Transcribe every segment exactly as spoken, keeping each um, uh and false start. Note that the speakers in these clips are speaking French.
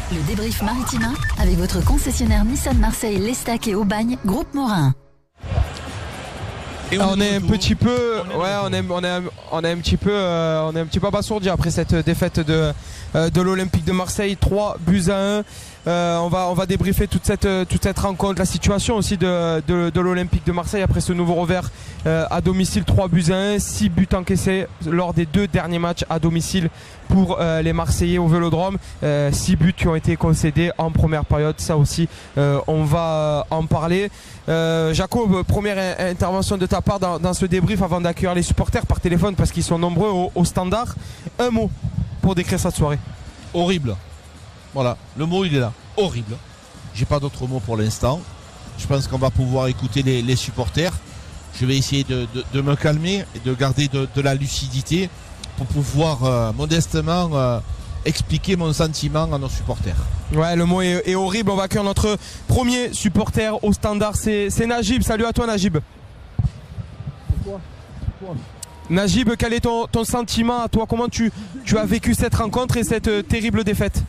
Le débrief maritime avec votre concessionnaire Nissan Marseille, L'Estaque et Aubagne, Groupe Morin. Et on, on est un petit peu, on ouais, on est, on est, on est un petit peu, euh, on est un petit peu abasourdi après cette défaite de euh, de l'Olympique de Marseille, trois buts à un. Euh, on va, on va débriefer toute cette, toute cette rencontre, la situation aussi de, de, de l'Olympique de Marseille après ce nouveau revers euh, à domicile, trois buts à un, six buts encaissés lors des deux derniers matchs à domicile pour euh, les Marseillais au Vélodrome, euh, six buts qui ont été concédés en première période, ça aussi euh, on va en parler. Euh, Jacob, première intervention de ta part dans, dans ce débrief avant d'accueillir les supporters par téléphone parce qu'ils sont nombreux au, au standard. Un mot pour décrire cette soirée. Horrible. Voilà, le mot il est là, horrible. J'ai pas d'autre mot pour l'instant. Je pense qu'on va pouvoir écouter les, les supporters. Je vais essayer de, de, de me calmer et de garder de, de la lucidité pour pouvoir euh, modestement euh, expliquer mon sentiment à nos supporters. Ouais, le mot est, est horrible. On va accueillir notre premier supporter au standard, c'est, c'est Najib. Salut à toi Najib. Pourquoi Pourquoi Najib, quel est ton, ton sentiment à toi? Comment tu, tu as vécu cette rencontre et cette euh, terrible défaite?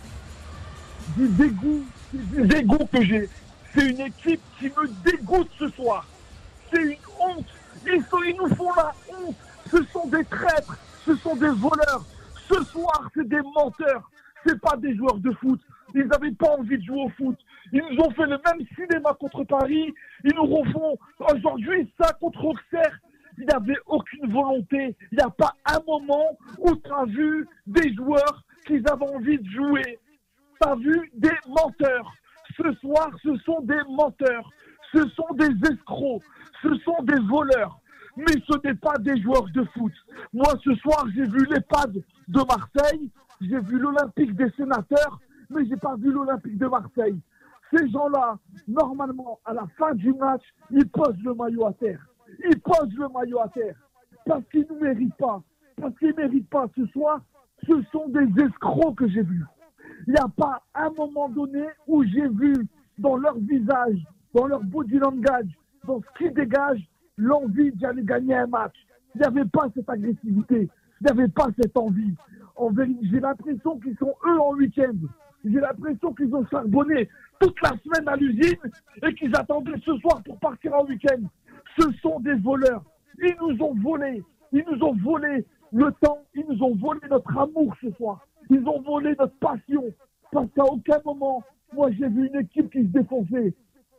Du dégoût, du dégoût que j'ai. C'est une équipe qui me dégoûte ce soir. C'est une honte. Ils, sont, ils nous font la honte. Ce sont des traîtres, ce sont des voleurs. Ce soir, c'est des menteurs. C'est pas des joueurs de foot. Ils n'avaient pas envie de jouer au foot. Ils nous ont fait le même cinéma contre Paris. Ils nous refont aujourd'hui ça contre Auxerre. Il n'y avait aucune volonté. Il n'y a pas un moment où tu as vu des joueurs qui avaient envie de jouer. Tu as vu des menteurs. Ce soir, ce sont des menteurs. Ce sont des escrocs. Ce sont des voleurs. Mais ce n'est pas des joueurs de foot. Moi, ce soir, j'ai vu l'EHPAD de Marseille. J'ai vu l'Olympique des Sénateurs. Mais j'ai pas vu l'Olympique de Marseille. Ces gens-là, normalement, à la fin du match, ils posent le maillot à terre. Ils posent le maillot à terre. Parce qu'ils ne méritent pas. Parce qu'ils ne méritent pas. Ce soir, ce sont des escrocs que j'ai vus. Il n'y a pas un moment donné où j'ai vu dans leur visage, dans leur body language, dans ce qui dégage, l'envie d'aller gagner un match. Il n'y avait pas cette agressivité. Il n'y avait pas cette envie. En vérité, j'ai l'impression qu'ils sont eux en week-end. J'ai l'impression qu'ils ont charbonné toute la semaine à l'usine et qu'ils attendaient ce soir pour partir en week-end. Ce sont des voleurs. Ils nous ont volé. Ils nous ont volé le temps. Ils nous ont volé notre amour ce soir. Ils ont volé notre passion. Parce qu'à aucun moment, moi j'ai vu une équipe qui se défonçait.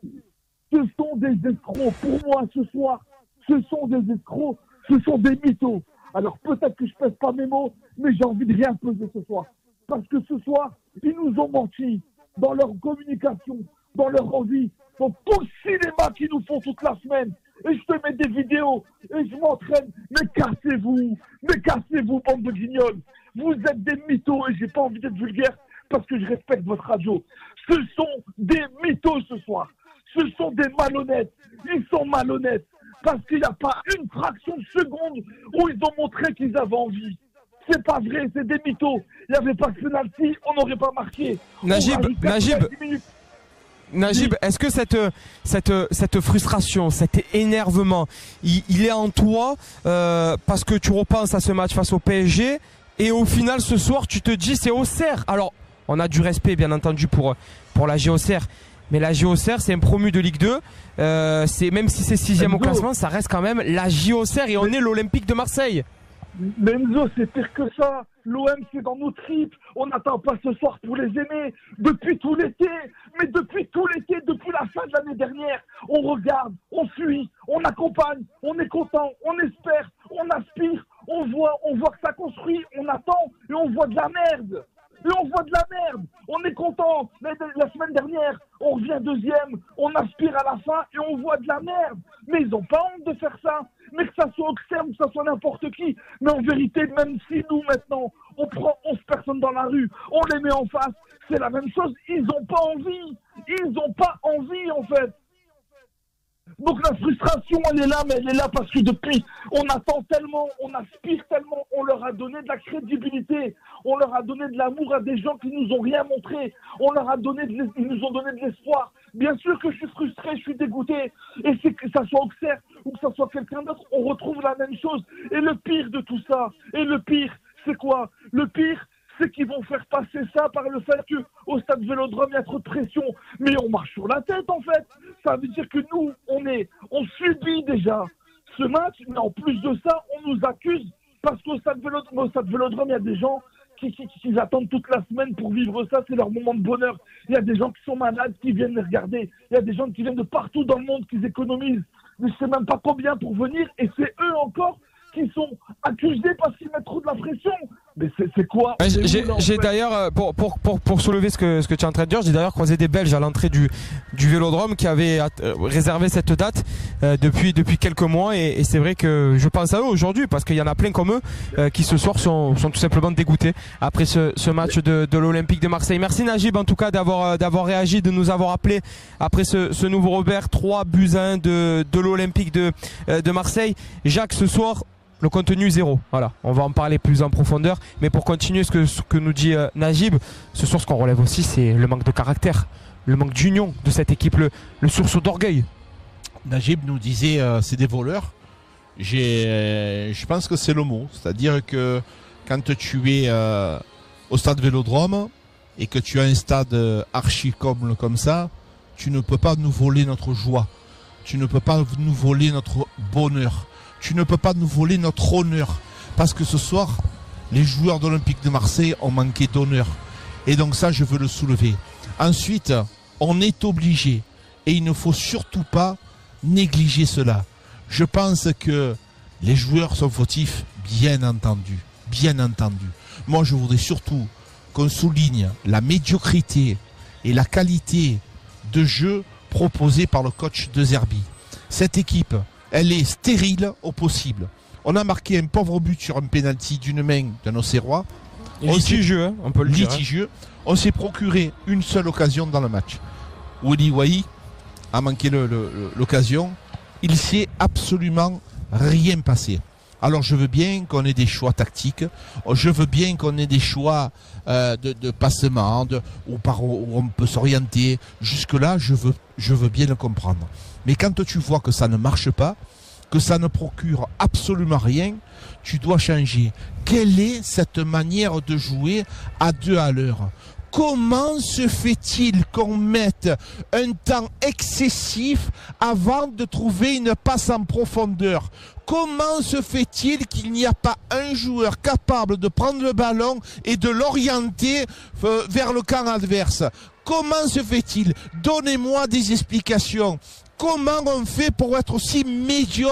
Ce sont des escrocs. Pour moi, ce soir, ce sont des escrocs. Ce sont des mythos. Alors peut-être que je pèse pas mes mots, mais j'ai envie de rien peser ce soir. Parce que ce soir, ils nous ont menti dans leur communication, dans leur envie, dans tout le cinéma qu'ils nous font toute la semaine. Et je te mets des vidéos, et je m'entraîne. Mais cassez-vous, mais cassez-vous, bande de guignols. Vous êtes des mythos, et j'ai pas envie d'être vulgaire, parce que je respecte votre radio. Ce sont des mythos ce soir. Ce sont des malhonnêtes. Ils sont malhonnêtes. Parce qu'il n'y a pas une fraction de seconde où ils ont montré qu'ils avaient envie. C'est pas vrai, c'est des mythos. Il n'y avait pas de penalty, on n'aurait pas marqué. Najib, Najib, Najib, est-ce que cette, cette, cette frustration, cet énervement, il, il est en toi euh, parce que tu repenses à ce match face au P S G et au final ce soir tu te dis c'est Auxerre. Alors on a du respect bien entendu pour, pour la G Auxerre. Mais la J O C R, c'est un promu de Ligue deux. Euh, c'est, même si c'est sixième au classement, ça reste quand même la J O C R et on est l'Olympique de Marseille. Mais Enzo, c'est pire que ça. L'O M, c'est dans nos tripes. On n'attend pas ce soir pour les aimer. Depuis tout l'été. Mais depuis tout l'été, depuis la fin de l'année dernière, on regarde, on suit, on accompagne, on est content, on espère, on aspire, on voit, on voit que ça construit, on attend et on voit de la merde. Et on voit de la merde. On est content. La, la semaine dernière, on revient deuxième. On aspire à la fin et on voit de la merde. Mais ils n'ont pas honte de faire ça. Mais que ça soit Auxerre ou que ça soit n'importe qui. Mais en vérité, même si nous, maintenant, on prend onze personnes dans la rue, on les met en face, c'est la même chose. Ils n'ont pas envie. Ils n'ont pas envie, en fait. Donc la frustration, elle est là, mais elle est là parce que depuis, on attend tellement, on aspire tellement, on leur a donné de la crédibilité, on leur a donné de l'amour à des gens qui nous ont rien montré, on leur a donné, de, ils nous ont donné de l'espoir. Bien sûr que je suis frustré, je suis dégoûté, et c'est que ça soit Auxerre ou que ça soit quelqu'un d'autre, on retrouve la même chose. Et le pire de tout ça, et le pire, c'est quoi? Le pire, c'est qu'ils vont faire passer ça par le fait qu'au stade Vélodrome, il y a trop de pression. Mais on marche sur la tête, en fait. Ça veut dire que nous, on est, on subit déjà ce match, mais en plus de ça, on nous accuse parce qu'au stade Vélodrome, au stade Vélodrome, il y a des gens qui, qui, qui attendent toute la semaine pour vivre ça. C'est leur moment de bonheur. Il y a des gens qui sont malades, qui viennent les regarder. Il y a des gens qui viennent de partout dans le monde, qui économisent. Je ne sais même pas combien pour venir, et c'est eux encore qui sont accusés parce qu'ils mettent trop de la pression. Mais c'est quoi? ouais, J'ai, j'ai d'ailleurs, pour, pour, pour, pour soulever ce que, ce que tu es en train de dire, j'ai d'ailleurs croisé des Belges à l'entrée du, du Vélodrome qui avaient euh, réservé cette date euh, depuis, depuis quelques mois, et, et c'est vrai que je pense à eux aujourd'hui parce qu'il y en a plein comme eux euh, qui ce soir sont, sont tout simplement dégoûtés après ce, ce match de, de l'Olympique de Marseille. Merci Najib en tout cas d'avoir, d'avoir réagi, de nous avoir appelé après ce, ce nouveau revers, trois buts à un de, de l'Olympique de, de Marseille. Jacques, ce soir, le contenu zéro. Voilà, on va en parler plus en profondeur. Mais pour continuer ce que, ce que nous dit euh, Najib, ce soir, ce qu'on relève aussi, c'est le manque de caractère, le manque d'union de cette équipe, le, le sursaut d'orgueil. Najib nous disait euh, c'est des voleurs. J'ai, euh, je pense que c'est le mot. C'est-à-dire que quand tu es euh, au stade Vélodrome et que tu as un stade euh, archi comme, comme ça, tu ne peux pas nous voler notre joie. Tu ne peux pas nous voler notre bonheur. Tu ne peux pas nous voler notre honneur. Parce que ce soir, les joueurs d'Olympique de Marseille ont manqué d'honneur. Et donc ça, je veux le soulever. Ensuite, on est obligé, et il ne faut surtout pas négliger cela. Je pense que les joueurs sont fautifs, bien entendu. Bien entendu. Moi, je voudrais surtout qu'on souligne la médiocrité et la qualité de jeu proposée par le coach de Zerbi. Cette équipe, elle est stérile au possible. On a marqué un pauvre but sur un pénalty d'une main d'un Auxerrois. Litigieux, hein, on peut le dire. Litigieux. On s'est procuré une seule occasion dans le match. Willy Wahi a manqué le, le, l'occasion. Il s'est absolument rien passé. Alors je veux bien qu'on ait des choix tactiques, je veux bien qu'on ait des choix euh, de, de passement, de, où, par, où on peut s'orienter. Jusque-là, je veux, je veux bien le comprendre. Mais quand tu vois que ça ne marche pas, que ça ne procure absolument rien, tu dois changer. Quelle est cette manière de jouer à deux à l'heure ? Comment se fait-il qu'on mette un temps excessif avant de trouver une passe en profondeur ? Comment se fait-il qu'il n'y a pas un joueur capable de prendre le ballon et de l'orienter vers le camp adverse ? Comment se fait-il ? Donnez-moi des explications. Comment on fait pour être aussi médiocre ?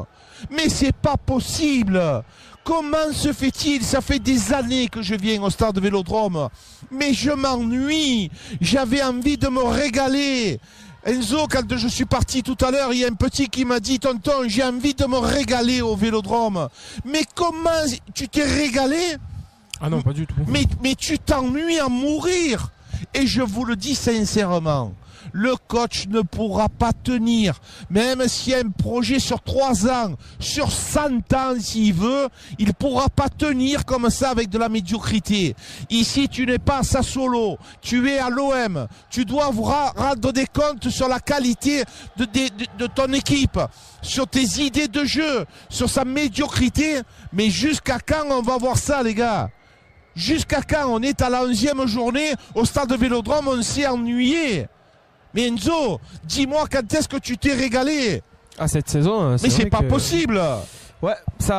Mais c'est pas possible. Comment se fait-il ? Ça fait des années que je viens au stade Vélodrome. Mais je m'ennuie. J'avais envie de me régaler. Enzo, quand je suis parti tout à l'heure, il y a un petit qui m'a dit « Tonton, j'ai envie de me régaler au Vélodrome. » Mais comment tu t'es régalé ? Ah non, pas du tout. Mais, mais tu t'ennuies à mourir. Et je vous le dis sincèrement, le coach ne pourra pas tenir, même s'il y a un projet sur trois ans, sur cent ans s'il veut, il ne pourra pas tenir comme ça avec de la médiocrité. Ici, tu n'es pas à Sassuolo, tu es à l'O M, tu dois vous rendre des comptes sur la qualité de, de, de, de ton équipe, sur tes idées de jeu, sur sa médiocrité, mais jusqu'à quand on va voir ça, les gars ? Jusqu'à quand? On est à la onzième journée au stade de Vélodrome, on s'est ennuyé. Mais Enzo, dis-moi quand est-ce que tu t'es régalé? Ah, cette saison, c'est mais c'est pas que... possible. Ouais,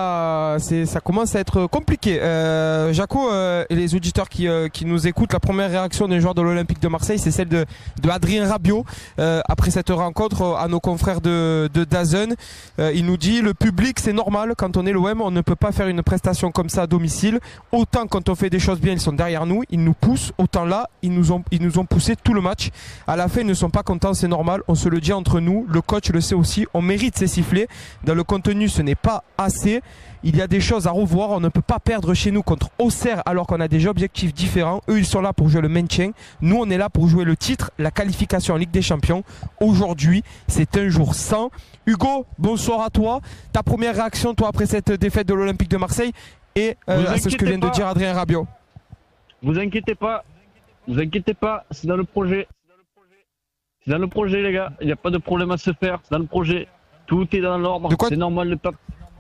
ça, c'est, ça commence à être compliqué. Euh, Jaco euh, et les auditeurs qui, euh, qui nous écoutent, la première réaction des joueurs de l'Olympique de Marseille, c'est celle de, de Adrien Rabiot euh, après cette rencontre à nos confrères de, de DAZN. Euh, il nous dit le public, c'est normal. Quand on est l'O M, on ne peut pas faire une prestation comme ça à domicile. Autant quand on fait des choses bien, ils sont derrière nous, ils nous poussent. Autant là, ils nous ont, ils nous ont poussé tout le match. À la fin, ils ne sont pas contents, c'est normal. On se le dit entre nous. Le coach le sait aussi. On mérite ces sifflets. Dans le contenu, ce n'est pas assez. Il y a des choses à revoir. On ne peut pas perdre chez nous contre Auxerre alors qu'on a des objectifs différents. Eux, ils sont là pour jouer le maintien. Nous, on est là pour jouer le titre, la qualification en Ligue des Champions. Aujourd'hui, c'est un jour sans. Hugo, bonsoir à toi. Ta première réaction, toi, après cette défaite de l'Olympique de Marseille et euh, à ce que vient pas. de dire Adrien Rabiot. Vous inquiétez pas. Vous inquiétez pas. C'est dans le projet. C'est dans le projet, les gars. Il n'y a pas de problème à se faire. C'est dans le projet. Tout est dans l'ordre. C'est normal de pas.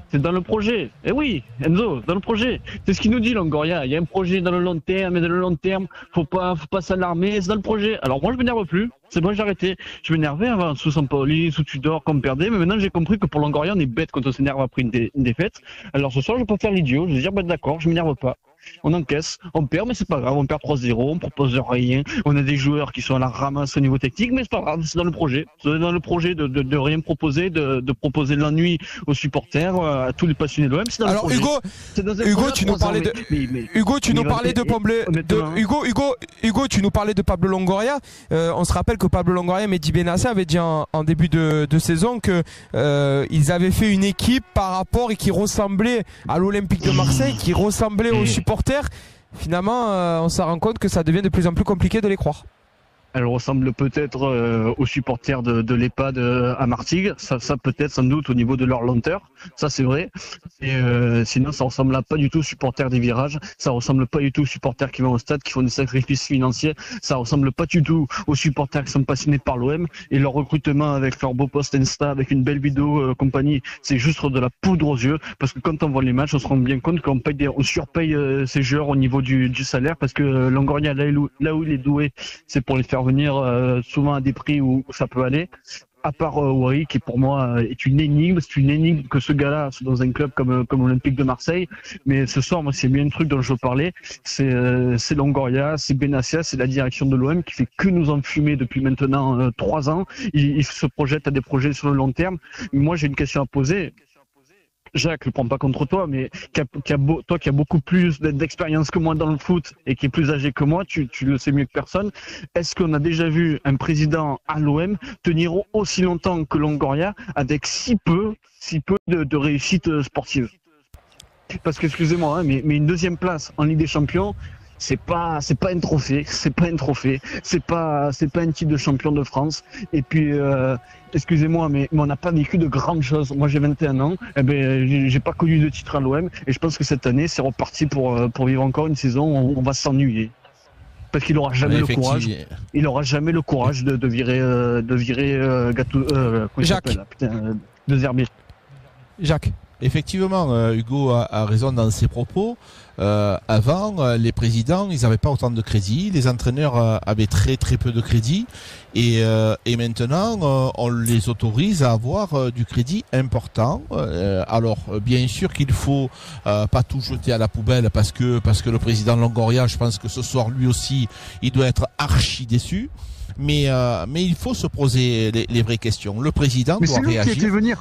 C'est dans le projet. Eh oui, Enzo, dans le projet. C'est ce qu'il nous dit, Longoria. Il y a un projet dans le long terme, mais dans le long terme, faut pas, faut pas s'alarmer, c'est dans le projet. Alors moi, je m'énerve plus. C'est bon, j'ai arrêté. Je m'énervais avant, sous Sampaoli, sous Tudor, qu'on perdait, mais maintenant j'ai compris que pour Longoria, on est bête quand on s'énerve après une, dé- une défaite. Alors ce soir, je vais pas faire l'idiot. Je vais dire, bah d'accord, je m'énerve pas. On encaisse, on perd, mais c'est pas grave, on perd trois zéro, on propose rien, on a des joueurs qui sont à la ramasse au niveau technique, mais c'est pas grave, c'est dans le projet. C'est dans le projet de, de, de rien proposer, de, de proposer l'ennui aux supporters, à tous les passionnés de l'O M. C'est dans Alors le projet. Hugo, C'est dans un Hugo, projet à tu nous trois ans, parlais de mais- mais- mais- Hugo, tu mais nous il va- parlais de et- Pablo, et- honnêtement, de Hugo, Hugo, Hugo, tu nous parlais de Pablo Longoria. Euh, on se rappelle que Pablo Longoria et Mehdi Benassi avaient dit en, en début de, de saison que euh, ils avaient fait une équipe par rapport et qui ressemblait à l'Olympique de Marseille, qui ressemblait aux supporters. Finalement, euh, on s'en rend compte que ça devient de plus en plus compliqué de les croire. Elle ressemble peut-être euh, aux supporters de, de l'EHPAD euh, à Martigues, ça, ça peut-être sans doute au niveau de leur lenteur, ça c'est vrai. Et euh, sinon, ça ressemble pas du tout aux supporters des virages, ça ressemble pas du tout aux supporters qui vont au stade, qui font des sacrifices financiers, ça ressemble pas du tout aux supporters qui sont passionnés par l'O M. Et leur recrutement avec leur beau post Insta, avec une belle vidéo euh, compagnie, c'est juste de la poudre aux yeux, parce que quand on voit les matchs, on se rend bien compte qu'on paye des, on surpaye euh, ces joueurs au niveau du, du salaire, parce que euh, Longoria, là, où- là où il est doué, c'est pour les faire venir euh, souvent à des prix où, où ça peut aller. À part euh, Wari, qui pour moi euh, est une énigme, c'est une énigme que ce gars-là soit dans un club comme euh, comme l'Olympique de Marseille. Mais ce soir, moi, c'est bien un truc dont je veux parler, c'est euh, c'est Longoria, c'est Benassi, c'est la direction de l'O M qui fait que nous enfumer depuis maintenant euh, trois ans. Il, il se projette à des projets sur le long terme. Moi, j'ai une question à poser. Jacques, je ne prends pas contre toi, mais qui a, qui a beau, toi qui as beaucoup plus d'expérience que moi dans le foot et qui est plus âgé que moi, tu, tu le sais mieux que personne. Est-ce qu'on a déjà vu un président à l'O M tenir aussi longtemps que Longoria avec si peu, si peu de, de réussite sportive? Parce que, excusez-moi, hein, mais, mais une deuxième place en Ligue des Champions, c'est pas, c'est pas un trophée, c'est pas un trophée, c'est pas, c'est pas un titre de champion de France. Et puis, euh, excusez-moi, mais, mais on n'a pas vécu de grandes choses. Moi, j'ai vingt et un ans, eh ben, j'ai, j'ai pas connu de titre à l'O M, et je pense que cette année, c'est reparti pour, pour vivre encore une saison où on va s'ennuyer. Parce qu'il aura jamais le courage, il aura jamais le courage de, de virer, euh, de virer euh, Gattuso, euh, comment il Jacques. s'appelle, là, putain, euh, de Zerbi. Jacques. Effectivement, euh, Hugo a, a raison dans ses propos. Euh, avant, euh, les présidents, ils n'avaient pas autant de crédit, les entraîneurs euh, avaient très très peu de crédit, et, euh, et maintenant, euh, on les autorise à avoir euh, du crédit important. Euh, alors, euh, bien sûr qu'il faut euh, pas tout jeter à la poubelle, parce que parce que le président Longoria, je pense que ce soir, lui aussi, il doit être archi déçu. Mais euh, mais il faut se poser les, les vraies questions. Le président Mais doit c'est lui réagir. qui a fait venir.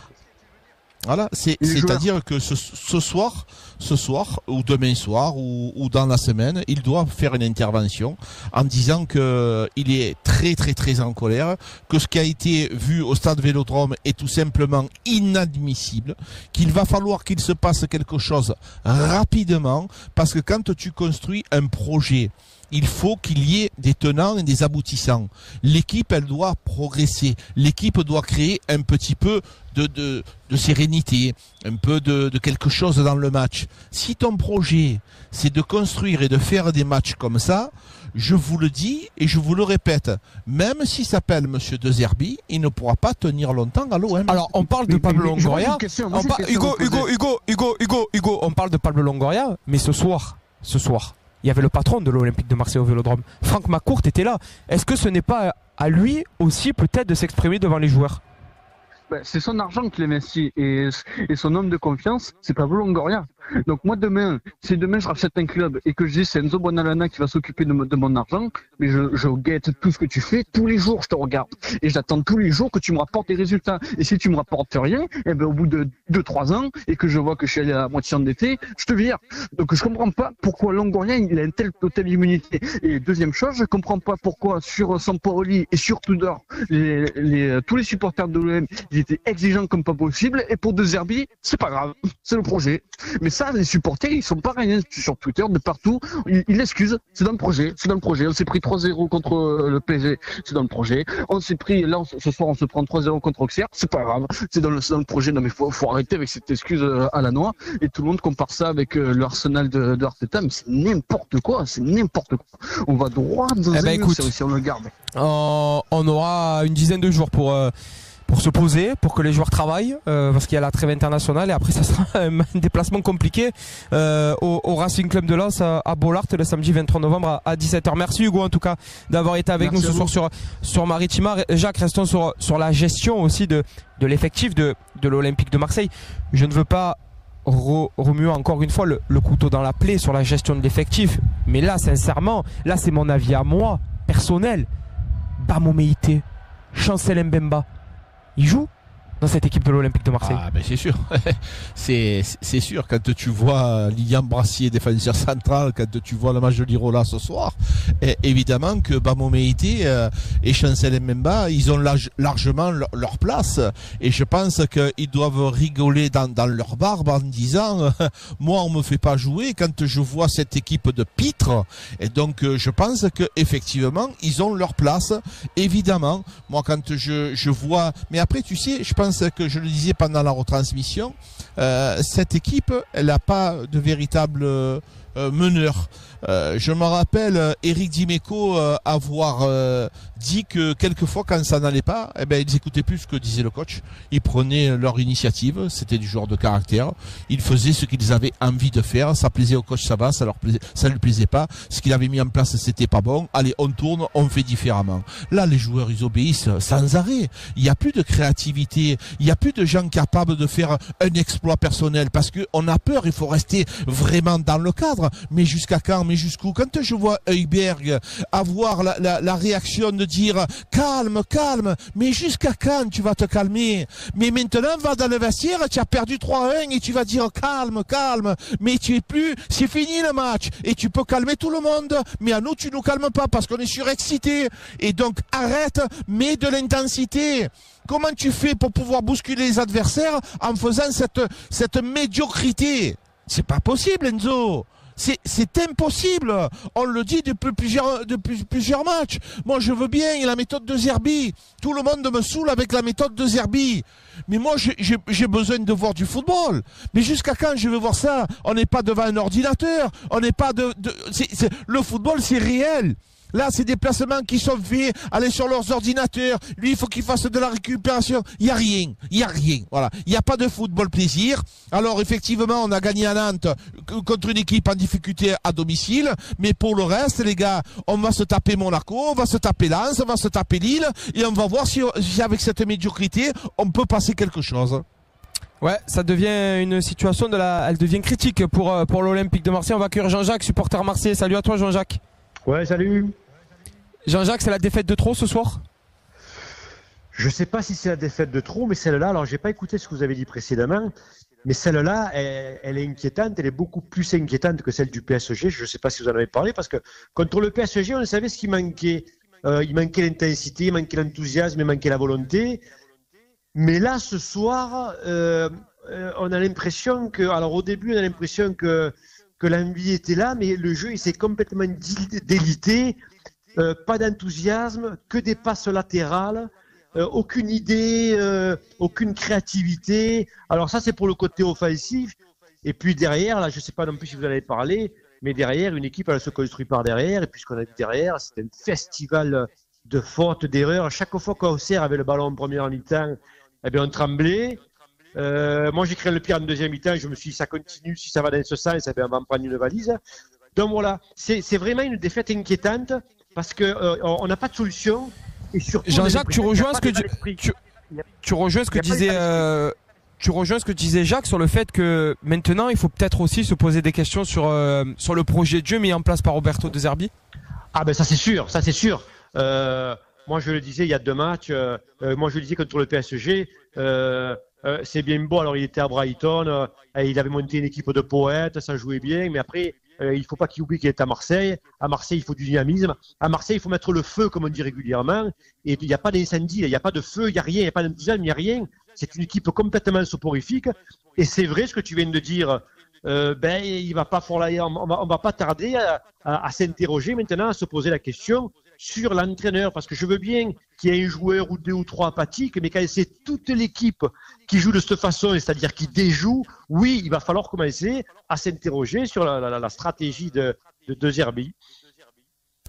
Voilà, c'est, Et les c'est-à-dire que ce, ce soir, ce soir, ou demain soir, ou, ou dans la semaine, il doit faire une intervention en disant que il est très très très en colère, que ce qui a été vu au stade Vélodrome est tout simplement inadmissible, qu'il va falloir qu'il se passe quelque chose rapidement, parce que quand tu construis un projet, il faut qu'il y ait des tenants et des aboutissants. L'équipe, elle doit progresser. L'équipe doit créer un petit peu de, de, de sérénité, un peu de, de quelque chose dans le match. Si ton projet, c'est de construire et de faire des matchs comme ça, je vous le dis et je vous le répète, même s'il s'appelle Monsieur De Zerbi, il ne pourra pas tenir longtemps à l'O M. Alors, on parle de Mais- Pablo mais- mais je vois Longoria. une question, moi, On j'ai par- une question Hugo, à vous Hugo, poser. Hugo, Hugo, Hugo, Hugo, on parle de Pablo Longoria, mais ce soir, ce soir, il y avait le patron de l'Olympique de Marseille au Vélodrome. Franck McCourt était là. Est-ce que ce n'est pas à lui aussi peut-être de s'exprimer devant les joueurs? Ben, c'est son argent qu'il investit et, et son homme de confiance, c'est Pablo Longoria. Donc moi demain, si demain je rachète un club et que je dis c'est Enzo Buonalana qui va s'occuper de, de mon argent, mais je, je guette tout ce que tu fais, tous les jours je te regarde et j'attends tous les jours que tu me rapportes des résultats. Et si tu me rapportes rien, et ben au bout de deux trois ans et que je vois que je suis allé à la moitié endetté, je te vire. Donc je comprends pas pourquoi Longoria il a une telle totale immunité. Et deuxième chose, je comprends pas pourquoi sur Sampaoli et sur Tudor, les, les, tous les supporters de l'O M ils étaient exigeants comme pas possible, et pour De Zerbi, c'est pas grave, c'est le projet. Mais ça, les supporters, ils sont pareils, hein, sur Twitter, de partout, ils ils l'excusent, c'est dans le projet, c'est dans le projet. On s'est pris trois zéro contre euh, le P S G, c'est dans le projet. On s'est pris, là, on- ce soir, on se prend trois zéro contre Auxerre, c'est pas grave, c'est dans le, c'est dans le projet. Non mais faut, faut arrêter avec cette excuse euh, à la noix, et tout le monde compare ça avec euh, l'arsenal de, de Arteta, mais c'est n'importe quoi, c'est n'importe quoi. On va droit dans Eh un ben, mur écoute. si si on le garde. on, on aura une dizaine de jours pour, euh, pour se poser, pour que les joueurs travaillent, euh, parce qu'il y a la trêve internationale et après ça sera un déplacement compliqué euh, au, au Racing Club de Lens à, à Bollard le samedi vingt-trois novembre à, à dix-sept heures. Merci Hugo en tout cas d'avoir été avec Merci nous ce soir sur, sur Maritima. Jacques, restons sur, sur la gestion aussi de, de l'effectif de, de l'Olympique de Marseille. Je ne veux pas re, remuer encore une fois le, le couteau dans la plaie sur la gestion de l'effectif, mais là sincèrement, là c'est mon avis à moi, personnel. Bamo Meïté, Chancel Mbemba, il joue dans cette équipe de l'Olympique de Marseille? Ah ben c'est sûr, c'est c'est sûr quand tu vois Lilian Brassier défenseur central, quand tu vois le match de l'Irola ce soir, et évidemment que Bamo Meïté euh, et Chancel Mbemba, ils ont large, largement leur, leur place, et je pense qu'ils doivent rigoler dans, dans leur barbe en disant euh, moi on me fait pas jouer quand je vois cette équipe de pitres, et donc euh, je pense que effectivement ils ont leur place, évidemment. Moi quand je, je vois, mais après tu sais, je pense que je le disais pendant la retransmission, euh, cette équipe, elle n'a pas de véritable euh, meneur. Euh, je me rappelle euh, Eric Dimeco euh, avoir euh, dit que quelquefois quand ça n'allait pas, eh ben, ils écoutaient plus ce que disait le coach. Ils prenaient leur initiative, c'était du genre de caractère. Ils faisaient ce qu'ils avaient envie de faire. Ça plaisait au coach, ça va, ça leur plaisait, ça lui plaisait pas. Ce qu'il avait mis en place, c'était pas bon. Allez, on tourne, on fait différemment. Là, les joueurs, ils obéissent sans arrêt. Il n'y a plus de créativité. Il n'y a plus de gens capables de faire un exploit personnel parce que on a peur. Il faut rester vraiment dans le cadre. Mais jusqu'à quand? Mais jusqu'où? Quand je vois Heuberg avoir la, la, la réaction de dire calme, calme, mais jusqu'à quand tu vas te calmer? Mais maintenant, va dans le vestiaire, tu as perdu trois à un et tu vas dire calme, calme, mais tu es plus, c'est fini le match et tu peux calmer tout le monde, mais à nous tu nous calmes pas parce qu'on est surexcité. Et donc arrête, mets de l'intensité. Comment tu fais pour pouvoir bousculer les adversaires en faisant cette, cette médiocrité? C'est pas possible, Enzo. C'est, c'est impossible. On le dit depuis plusieurs, depuis plusieurs matchs. Moi, je veux bien la méthode de Zerbi. Tout le monde me saoule avec la méthode de Zerbi. Mais moi, j'ai, j'ai, j'ai besoin de voir du football. Mais jusqu'à quand je veux voir ça? On n'est pas devant un ordinateur. On n'est pas de, de c'est, c'est, le football, c'est réel. Là, c'est des placements qui sont faits, aller sur leurs ordinateurs. Lui, il faut qu'il fasse de la récupération. Il n'y a rien. Il n'y a rien. Voilà. Il n'y a pas de football plaisir. Alors, effectivement, on a gagné à Nantes contre une équipe en difficulté à domicile. Mais pour le reste, les gars, on va se taper Monaco, on va se taper Lens, on va se taper Lille. Et on va voir si, si avec cette médiocrité, on peut passer quelque chose. Ouais, ça devient une situation de la, elle devient critique pour, pour l'Olympique de Marseille. On va accueillir Jean-Jacques, supporter marseillais. Salut à toi, Jean-Jacques. Ouais, salut. Jean-Jacques, c'est la défaite de trop ce soir? Je ne sais pas si c'est la défaite de trop, mais celle-là, alors j'ai pas écouté ce que vous avez dit précédemment, mais celle-là, elle, elle est inquiétante, elle est beaucoup plus inquiétante que celle du P S G. Je ne sais pas si vous en avez parlé, parce que contre le P S G, on savait ce qui manquait. Euh, il manquait l'intensité, il manquait l'enthousiasme, il manquait la volonté. Mais là, ce soir, euh, euh, on a l'impression que, alors au début, on a l'impression que que l'envie était là, mais le jeu il s'est complètement délité, euh, pas d'enthousiasme, que des passes latérales, euh, aucune idée, euh, aucune créativité. Alors ça c'est pour le côté offensif, et puis derrière, là je ne sais pas non plus si vous en avez parlé, mais derrière, une équipe elle se construit par derrière, et puis ce qu'on a vu derrière, c'est un festival de fautes, d'erreurs. Chaque fois qu'Auxerre avait le ballon en première mi-temps, eh bien on tremblait. Euh, moi, j'ai créé le pire en deuxième mi-temps. Je me suis dit, ça continue, si ça va dans ce sens, on va en prendre une valise. Donc voilà, c'est, c'est vraiment une défaite inquiétante parce qu'on euh, n'a pas de solution. Et surtout, Jean-Jacques, tu rejoins ce que tu, tu, tu rejoins ce que disait, euh, tu rejoins ce que disait Jacques sur le fait que maintenant, il faut peut-être aussi se poser des questions sur euh, sur le projet de jeu mis en place par Roberto De Zerbi. Ah ben ça c'est sûr, ça c'est sûr. Euh, moi, je le disais il y a deux matchs. Euh, moi, je le disais contre le P S G. Euh, Euh, c'est bien beau, alors il était à Brighton, euh, il avait monté une équipe de poètes, ça jouait bien, mais après, euh, il ne faut pas qu'il oublie qu'il est à Marseille. À Marseille, il faut du dynamisme. À Marseille, il faut mettre le feu, comme on dit régulièrement. Et il n'y a pas d'incendie, il n'y a pas de feu, il n'y a rien, il n'y a pas d'enthousiasme, il n'y a rien. C'est une équipe complètement soporifique. Et c'est vrai ce que tu viens de dire. Euh, ben, il va pas, on va, on va pas tarder à, à, à s'interroger maintenant, à se poser la question sur l'entraîneur, parce que je veux bien qu'il y ait un joueur ou deux ou trois apathiques, mais quand c'est toute l'équipe qui joue de cette façon, c'est-à-dire qui déjoue, oui, il va falloir commencer à s'interroger sur la, la, la stratégie de, de, de Zerbi.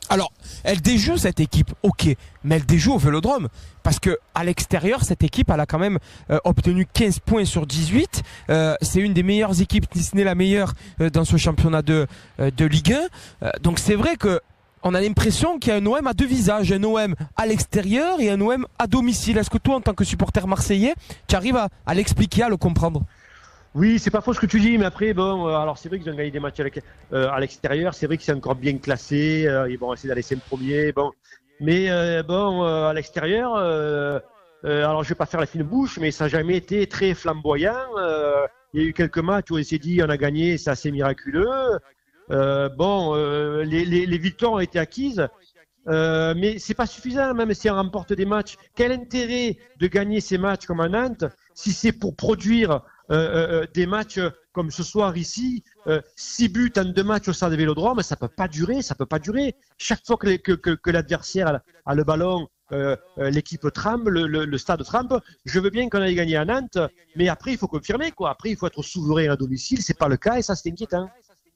Alors, elle déjoue cette équipe, ok, mais elle déjoue au Vélodrome. Parce que à l'extérieur, cette équipe, elle a quand même euh, obtenu quinze points sur dix-huit. Euh, c'est une des meilleures équipes, si ce n'est la meilleure, euh, dans ce championnat de, euh, de Ligue un. Euh, donc c'est vrai que on a l'impression qu'il y a un O M à deux visages, un O M à l'extérieur et un O M à domicile. Est-ce que toi, en tant que supporter marseillais, tu arrives à, à l'expliquer, à le comprendre ? Oui, c'est pas faux ce que tu dis, mais après, bon, euh, alors c'est vrai qu'ils ont gagné des matchs euh, à l'extérieur, c'est vrai que c'est encore bien classé, euh, ils vont essayer d'aller cinq premiers, bon. Mais euh, bon, euh, à l'extérieur, euh, euh, alors je vais pas faire la fine bouche, mais ça n'a jamais été très flamboyant. Euh, il y a eu quelques matchs où on s'est dit on a gagné, c'est assez miraculeux. Euh, bon, euh, les, les, les victoires ont été acquises. Euh, mais c'est pas suffisant, même si on remporte des matchs. Quel intérêt de gagner ces matchs comme à Nantes si c'est pour produire euh, euh, des matchs comme ce soir ici, euh, six buts en deux matchs au stade de Vélodrome, ça peut pas durer, ça peut pas durer. Chaque fois que, que, que, que l'adversaire a, a le ballon, euh, euh, l'équipe tremble, le, le, le stade tremble. Je veux bien qu'on aille gagner à Nantes, mais après il faut confirmer quoi. Après il faut être souverain à domicile, c'est pas le cas et ça c'est inquiétant.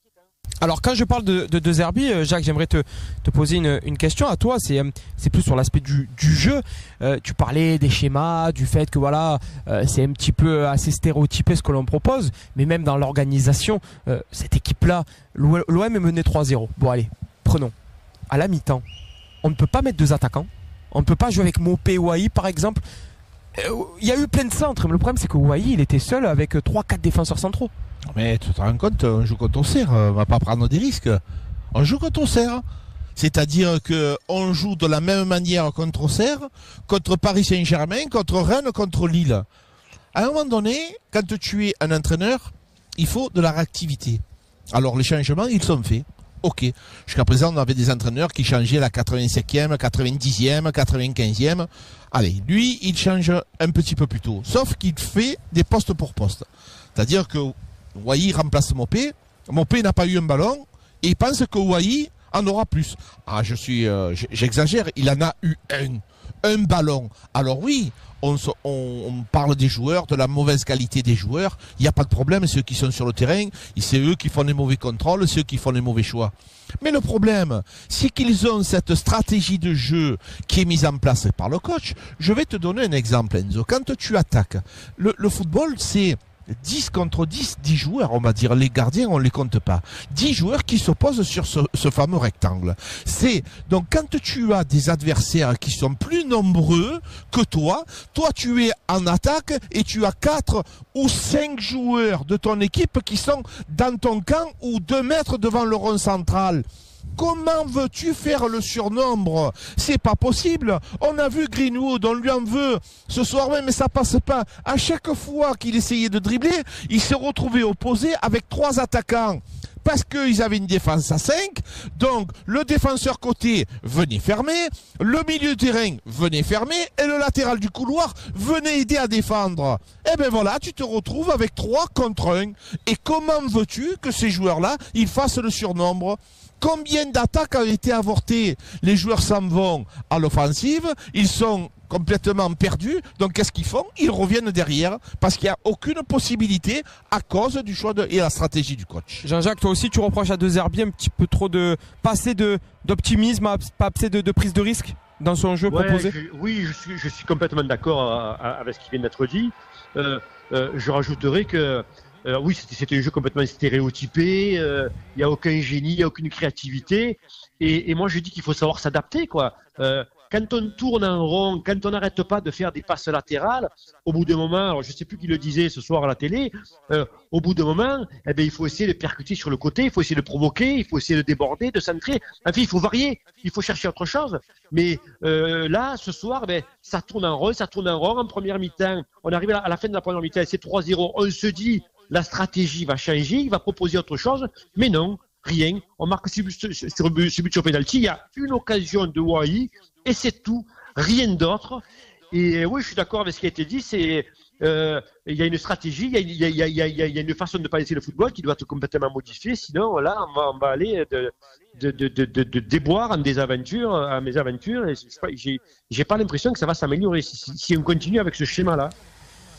Alors quand je parle de, de, de Zerbi, euh, Jacques, j'aimerais te, te poser une, une question à toi. C'est, c'est plus sur l'aspect du, du jeu. Euh, tu parlais des schémas, du fait que voilà, euh, c'est un petit peu assez stéréotypé ce que l'on propose, mais même dans l'organisation, euh, cette équipe-là, l'O M est mené trois zéro. Bon allez, prenons. À la mi-temps, on ne peut pas mettre deux attaquants. On ne peut pas jouer avec Mopé ou Wai par exemple. Il euh, y a eu plein de centres, mais le problème c'est que Wai il était seul avec trois quatre défenseurs centraux. Mais tu te rends compte, on joue contre Auxerre, on va pas prendre des risques. On joue contre Auxerre. C'est-à-dire qu'on joue de la même manière contre Auxerre, contre Paris Saint-Germain, contre Rennes, contre Lille. À un moment donné, quand tu es un entraîneur, il faut de la réactivité. Alors les changements, ils sont faits. Ok. Jusqu'à présent, on avait des entraîneurs qui changeaient la quatre-vingt-cinquième, quatre-vingt-dixième, quatre-vingt-quinzième. Allez, lui, il change un petit peu plus tôt. Sauf qu'il fait des postes pour postes. C'est-à-dire que Wai remplace Mopé. Mopé n'a pas eu un ballon et il pense que Wai en aura plus. Ah, je suis, euh, j'exagère. Il en a eu un, un ballon. Alors oui, on, on, on parle des joueurs, de la mauvaise qualité des joueurs. Il n'y a pas de problème. Ceux qui sont sur le terrain, c'est eux qui font les mauvais contrôles, ceux qui font les mauvais choix. Mais le problème, c'est qu'ils ont cette stratégie de jeu qui est mise en place par le coach. Je vais te donner un exemple, Enzo. Quand tu attaques, le, le football, c'est dix contre dix, dix joueurs, on va dire. Les gardiens, on ne les compte pas. dix joueurs qui s'opposent sur ce, ce fameux rectangle. C'est, donc, quand tu as des adversaires qui sont plus nombreux que toi, toi, tu es en attaque et tu as quatre ou cinq joueurs de ton équipe qui sont dans ton camp ou deux mètres devant le rond central. Comment veux-tu faire le surnombre? C'est pas possible. On a vu Greenwood, on lui en veut ce soir même, mais ça passe pas. À chaque fois qu'il essayait de dribbler, il s'est retrouvé opposé avec trois attaquants. Parce qu'ils avaient une défense à cinq, donc le défenseur côté venait fermer, le milieu de terrain venait fermer et le latéral du couloir venait aider à défendre. Et ben voilà, tu te retrouves avec trois contre un. Et comment veux-tu que ces joueurs-là, ils fassent le surnombre? Combien d'attaques ont été avortées? Les joueurs s'en vont à l'offensive, ils sont complètement perdus, donc qu'est-ce qu'ils font? Ils reviennent derrière, parce qu'il n'y a aucune possibilité à cause du choix de, et la stratégie du coach. Jean-Jacques, toi aussi tu reproches à De Zerbi un petit peu trop de, pas assez de, d'optimisme, pas assez de, de prise de risque dans son jeu ouais, proposé? je, Oui, je suis, je suis complètement d'accord avec ce qui vient d'être dit. Euh, euh, je rajouterai que Euh, oui, c'était un jeu complètement stéréotypé. Il euh, n'y a aucun génie, il n'y a aucune créativité. Et, et moi, je dis qu'il faut savoir s'adapter, quoi. Euh, quand on tourne en rond, quand on n'arrête pas de faire des passes latérales, au bout d'un moment, alors je ne sais plus qui le disait ce soir à la télé, euh, au bout d'un moment, eh bien, il faut essayer de percuter sur le côté, il faut essayer de provoquer, il faut essayer de déborder, de centrer. Enfin, il faut varier, il faut chercher autre chose. Mais euh, là, ce soir, ben, ça tourne en rond, ça tourne en rond en première mi-temps. On arrive à la fin de la première mi-temps, c'est trois zéro. On se dit, la stratégie va changer, il va proposer autre chose, mais non, rien. On marque ce but sur, sur, but sur penalty, il y a une occasion de Wai, et c'est tout, rien d'autre. Et oui, je suis d'accord avec ce qui a été dit, c'est euh, il y a une stratégie, il y a, il y, a, il y, a, il y, a, il y a une façon de penser le football qui doit être complètement modifiée, sinon là, on va, on va aller de, de, de, de, de, de déboire en désaventure, à mes aventures, et j'ai, j'ai pas l'impression que ça va s'améliorer si, si on continue avec ce schéma-là.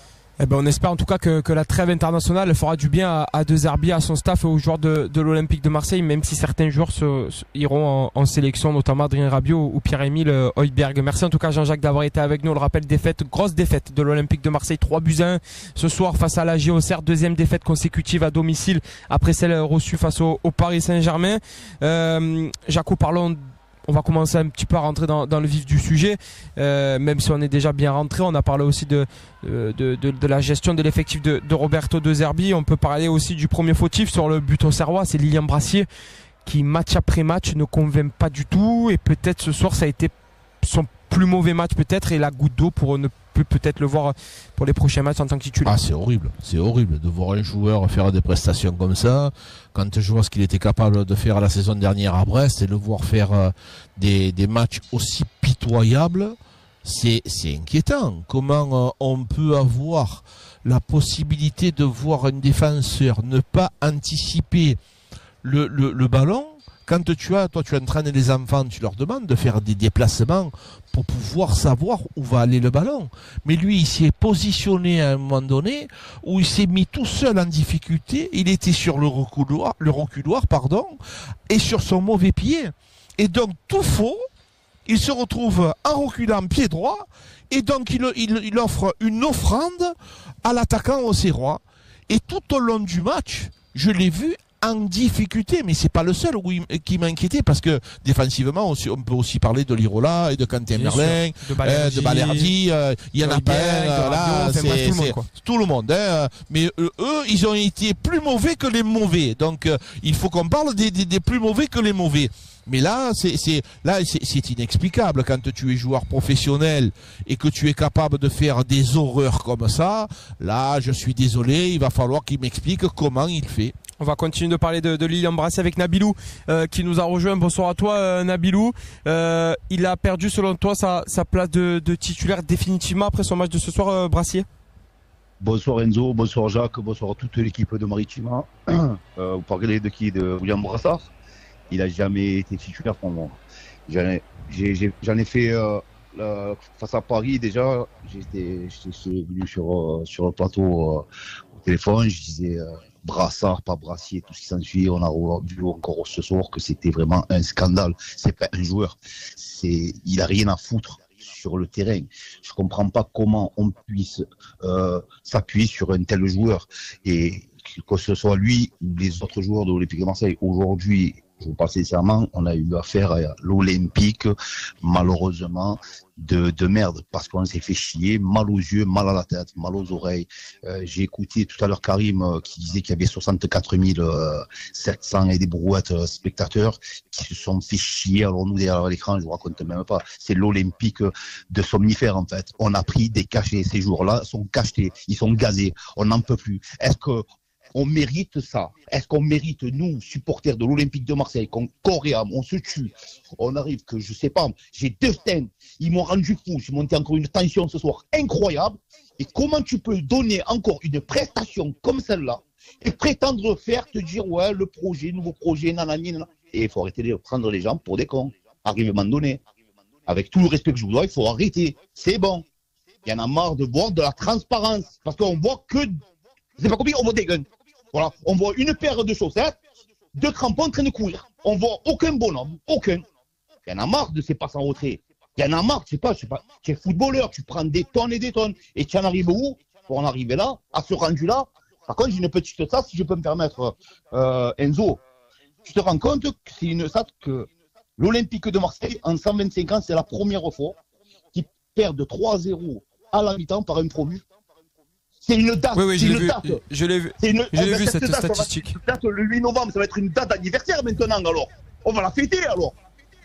Eh ben on espère en tout cas que, que la trêve internationale fera du bien à, à De Zerbi, à son staff et aux joueurs de, de l'Olympique de Marseille, même si certains joueurs se, se, iront en, en sélection, notamment Adrien Rabiot ou Pierre-Emile Højbjerg. Merci en tout cas Jean-Jacques d'avoir été avec nous. On le rappelle, défaite, grosse défaite de l'Olympique de Marseille, trois buts à un ce soir face à la J O C R, deuxième défaite consécutive à domicile après celle reçue face au, au Paris Saint-Germain. Euh, Jaco, parlons. On va commencer un petit peu à rentrer dans, dans le vif du sujet, euh, même si on est déjà bien rentré. On a parlé aussi de, de, de, de la gestion de l'effectif de, de Roberto De Zerbi. On peut parler aussi du premier fautif sur le but au Serrois, c'est Lilian Brassier qui, match après match, ne convainc pas du tout. Et peut-être ce soir, ça a été son plus mauvais match peut-être et la goutte d'eau pour ne plus peut-être le voir pour les prochains matchs en tant que titulaire. Ah, c'est horrible, c'est horrible de voir un joueur faire des prestations comme ça. Quand je vois ce qu'il était capable de faire la saison dernière à Brest et le voir faire euh, des, des matchs aussi pitoyables, c'est, c'est inquiétant. Comment euh, on peut avoir la possibilité de voir un défenseur ne pas anticiper le, le, le ballon? Quand tu as, toi tu entraînes les enfants, tu leur demandes de faire des déplacements pour pouvoir savoir où va aller le ballon. Mais lui, il s'est positionné à un moment donné où il s'est mis tout seul en difficulté. Il était sur le reculoir, le reculoir, pardon, et sur son mauvais pied. Et donc, tout faux, il se retrouve en reculant pied droit, et donc il, il, il offre une offrande à l'attaquant au Serrois. Et tout au long du match, je l'ai vu en difficulté, mais c'est pas le seul où il, qui m'inquiétait, parce que défensivement on, on peut aussi parler de Lirola et de Quentin Merlin, de Balerdi, euh, de Balerdi euh, il y en a pas un, là, c'est, c'est tout le monde, tout le monde hein, mais euh, eux ils ont été plus mauvais que les mauvais, donc euh, il faut qu'on parle des, des, des plus mauvais que les mauvais. Mais là, c'est, c'est, là, c'est, c'est inexplicable quand tu es joueur professionnel et que tu es capable de faire des horreurs comme ça. Là, je suis désolé, il va falloir qu'il m'explique comment il fait. On va continuer de parler de, de Lilian Brassier avec Nabilou euh, qui nous a rejoint. Bonsoir à toi euh, Nabilou. Euh, il a perdu selon toi sa, sa place de, de titulaire définitivement après son match de ce soir, euh, Brassier? Bonsoir Enzo, bonsoir Jacques, bonsoir à toute l'équipe de Maritima. Euh, vous parlez de qui? De William Brassard. Il n'a jamais été titulaire pour moi. J'en ai, j'ai, j'ai, j'en ai fait euh, euh, face à Paris déjà. J'étais, j'étais venu sur, euh, sur le plateau euh, au téléphone. Je disais euh, Brassard, pas Brassier, tout ce qui s'ensuit. On a vu encore ce soir que c'était vraiment un scandale. C'est pas un joueur. C'est, il a rien à foutre sur le terrain. Je comprends pas comment on puisse euh, s'appuyer sur un tel joueur. Et que ce soit lui ou les autres joueurs de l'Olympique de Marseille aujourd'hui, je vous parle sincèrement, on a eu affaire à l'Olympique, malheureusement, de, de merde, parce qu'on s'est fait chier, mal aux yeux, mal à la tête, mal aux oreilles. Euh, j'ai écouté tout à l'heure Karim euh, qui disait qu'il y avait soixante-quatre mille sept cents et des brouettes euh, spectateurs qui se sont fait chier. Alors nous, derrière l'écran, je vous raconte même pas, c'est l'Olympique de somnifères en fait. On a pris des cachets, ces jours-là sont cachetés, ils sont gazés, on n'en peut plus. Est-ce que on mérite ça? Est-ce qu'on mérite, nous, supporters de l'Olympique de Marseille, qu'on corps et âme, on se tue, on arrive que, je sais pas, j'ai deux scènes, ils m'ont rendu fou, j'ai monté encore une tension ce soir incroyable, et comment tu peux donner encore une prestation comme celle-là, et prétendre faire, te dire, ouais, le projet, nouveau projet, nanani, nanana, et il faut arrêter de prendre les gens pour des cons, arrive à un moment donné, avec tout le respect que je vous dois, il faut arrêter, c'est bon, il y en a marre de voir de la transparence, parce qu'on voit que, c'est pas compliqué, on voit des guns. Voilà, on voit une paire de chaussettes, deux crampons en train de courir. On voit aucun bonhomme, aucun. Il y en a marre de ces passes en retrait. Il y en a marre, je sais pas, je sais pas. Tu es footballeur, tu prends des tonnes et des tonnes. Et tu en arrives où pour en arriver là, à ce rendu-là? Par contre, j'ai une petite stat, si je peux me permettre, euh, Enzo. Tu te rends compte que c'est une stat que l'Olympique de Marseille, en cent vingt-cinq ans, c'est la première fois qu'ils perdent trois à zéro à la mi-temps par un promu. C'est une date. Oui, oui, c'est je une l'ai vu. date. Je l'ai vu. C'est une, je l'ai eh ben, vu cette, cette date, statistique. Va, date, le huit novembre, ça va être une date d'anniversaire maintenant alors. On va la fêter alors.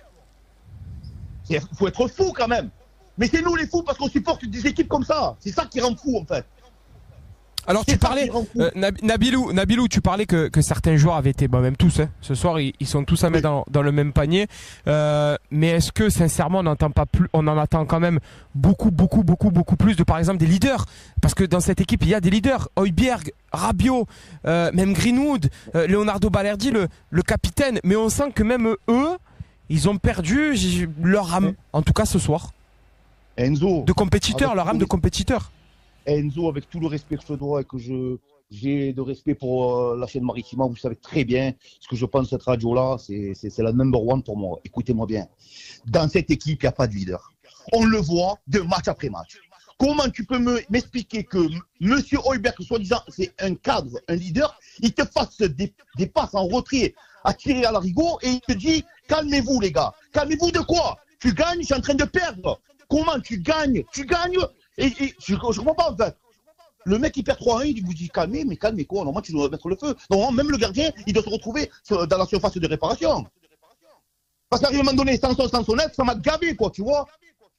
Il faut être fou quand même. Mais c'est nous les fous parce qu'on supporte des équipes comme ça. C'est ça qui rend fou en fait. Alors tu parlais, euh, Nabilou, Nabilou, tu parlais que, que certains joueurs avaient été, bon, même tous, hein, ce soir ils, ils sont tous à mettre dans, dans le même panier. Euh, mais est-ce que sincèrement on n'entend pas plus, on en attend quand même beaucoup, beaucoup, beaucoup, beaucoup plus de, par exemple, des leaders, parce que dans cette équipe il y a des leaders, Højbjerg, Rabiot, euh, même Greenwood, euh, Leonardo Balerdi, le, le capitaine. Mais on sent que même eux, ils ont perdu leur âme, en tout cas ce soir. Enzo. De compétiteurs, leur âme de compétiteur. Enzo, avec tout le respect que je te dois et que je j'ai de respect pour euh, la chaîne Maritima, vous savez très bien ce que je pense de cette radio-là, c'est la number one pour moi. Écoutez-moi bien. Dans cette équipe, il n'y a pas de leader. On le voit de match après match. Comment tu peux m'expliquer que M. Højbjerg, soi-disant, c'est un cadre, un leader, il te fasse des, des passes en retrait à tirer à l'arigot et il te dit « Calmez-vous les gars, calmez-vous de quoi? Tu gagnes, je suis en train de perdre. Comment tu gagnes? Tu gagnes ?» Et, et je ne comprends pas en fait. Le mec il perd trois à un, il vous dit calmez, mais calmez quoi? Normalement tu dois mettre le feu. Normalement même le gardien il doit se retrouver dans la surface de réparation. Parce qu'à un moment donné, sans son, sans son aide, ça m'a gavé quoi, tu vois.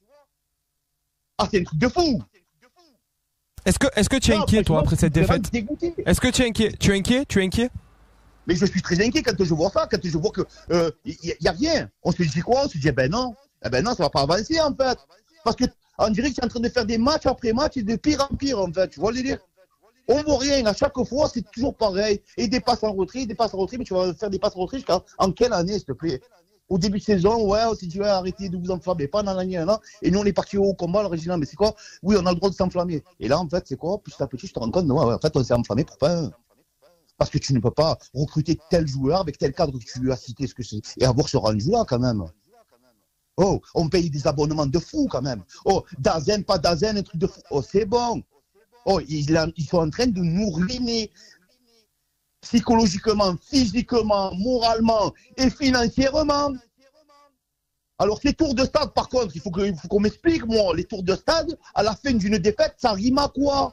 Ah c'est un truc de fou. Est-ce que, est-ce que tu es non, inquiet toi après cette défaite? Est-ce que tu es inquiet? Tu es inquiet? Tu es inquiet? Mais je suis très inquiet quand je vois ça, quand je vois que il euh, y, y a rien. On se dit quoi? On se dit eh ben non, eh ben non ça va pas avancer en fait. Parce que on dirait que tu es en train de faire des matchs après match et de pire en pire en fait, tu vois le délire. On voit rien, à chaque fois c'est toujours pareil. Et des passes en retrait, des passes en retrait, mais tu vas faire des passes en retrait jusqu'en en quelle année s'il te plaît? Au début de saison, ouais, on s'est dit ouais, arrêtez de vous enflammer, pas dans l'année un an. Et nous on est parti au combat, le Régina, mais c'est quoi? Oui, on a le droit de s'enflammer. Et là en fait c'est quoi? Petit à petit je te rends compte, ouais, ouais, en fait on s'est enflammé pour pas. Parce que tu ne peux pas recruter tel joueur avec tel cadre que tu lui as cité, ce que c'est, et avoir ce rendu-là quand même. Oh, on paye des abonnements de fou quand même. Oh, Dazen, pas Dazen, un truc de fou. Oh, c'est bon. Oh, ils, ils sont en train de nous ruiner psychologiquement, physiquement, moralement et financièrement. Alors, ces tours de stade, par contre, il faut qu'on qu'on m'explique, moi, les tours de stade, à la fin d'une défaite, ça rime à quoi?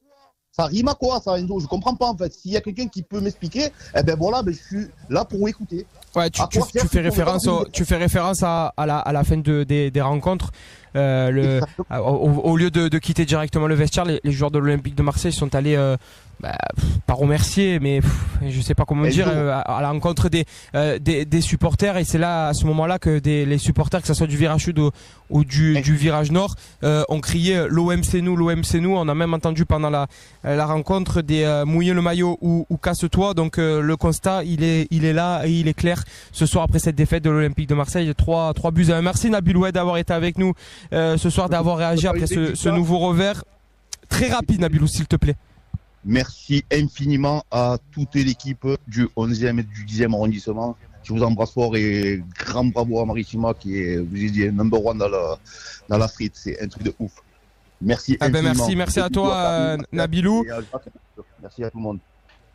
Ça rime à quoi, ça, Enzo? Je comprends pas, en fait. S'il y a quelqu'un qui peut m'expliquer, eh ben voilà, ben, je suis là pour écouter. Ouais, tu, tu, tu fais référence, au, tu fais référence à, à, la, à la fin de, des, des rencontres. Euh, le, au, au lieu de, de quitter directement le vestiaire, les, les joueurs de l'Olympique de Marseille sont allés, euh, bah, pas remercier, mais pff, je sais pas comment dire, euh, à, à la rencontre des, euh, des, des supporters. Et c'est là, à ce moment-là, que des, les supporters, que ce soit du virage sud ou, ou du, du virage nord, euh, ont crié l'O M c'est nous, l'O M c'est nous. On a même entendu pendant la, la rencontre des euh, mouiller le maillot ou, ou casse-toi. Donc euh, le constat, il est, il est là et il est clair ce soir après cette défaite de l'Olympique de Marseille. trois buts à un. Merci Nabil Oued d'avoir été avec nous euh, ce soir, d'avoir réagi après ce, ce nouveau revers. Très rapide Nabilou, s'il te plaît. Merci infiniment à toute l'équipe du onzième et du dixième arrondissement. Je vous embrasse fort et grand bravo à Maritima qui est, vous dit, number one dans la, dans la street. C'est un truc de ouf. Merci ah infiniment. Ben merci, merci à toi euh, Nabilou. Merci à tout le monde.